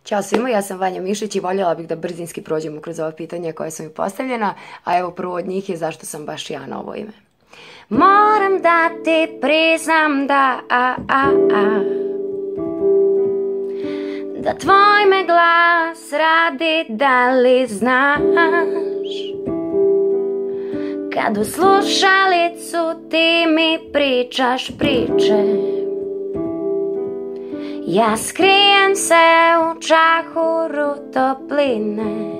Ćao svima, ja sam Vanja Mišić i voljela bih da brzinski prođemo kroz ova pitanja koja su mi postavljena, a evo prvo od njih je zašto sam baš ja na ovo ime. Moram da ti priznam da tvoj me glas radi, da li znaš? Kad u slušalicu ti mi pričaš priče, ja skrijem se u čahuru topline.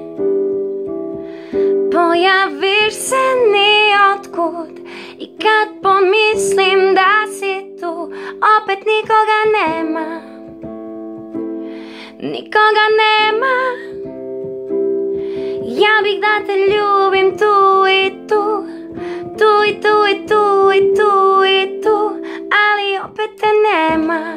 Pojaviš se niotkud i kad pomislim da si tu, opet nikoga nema. Nikoga nema. Ja bih da te ljubim tu i tu, tu i tu i tu i tu i tu, ali opet te nema.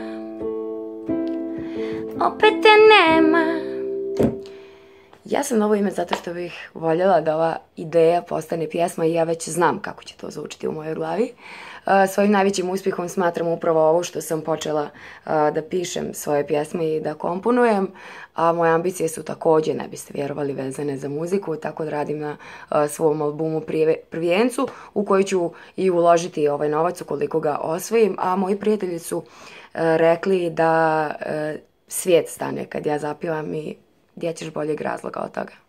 Opet te nema. Ja sam na ovo ime zato što bih voljela da ova ideja postane pjesma i ja već znam kako će to zvučiti u mojoj glavi. Svojim najvećim uspjehom smatram upravo ovo što sam počela da pišem svoje pjesme i da komponujem, a moje ambicije su također, ne biste vjerovali, vezane za muziku, tako da radim na svom albumu Prvijencu, u koji ću i uložiti ovaj novac ukoliko ga osvojim, a moji prijatelji su rekli da svijet stane kad ja zapivam i gdje ćeš boljeg razloga od toga.